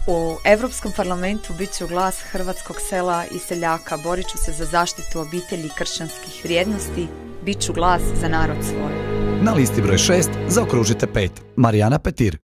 U Europskom parlamentu bit ću glas hrvatskog sela i seljaka, borit ću se za zaštitu obitelji i kršćanskih vrijednosti, bit ću glas za narod svoj. Na listi broj 6 zaokružite 5. Marijana Petir.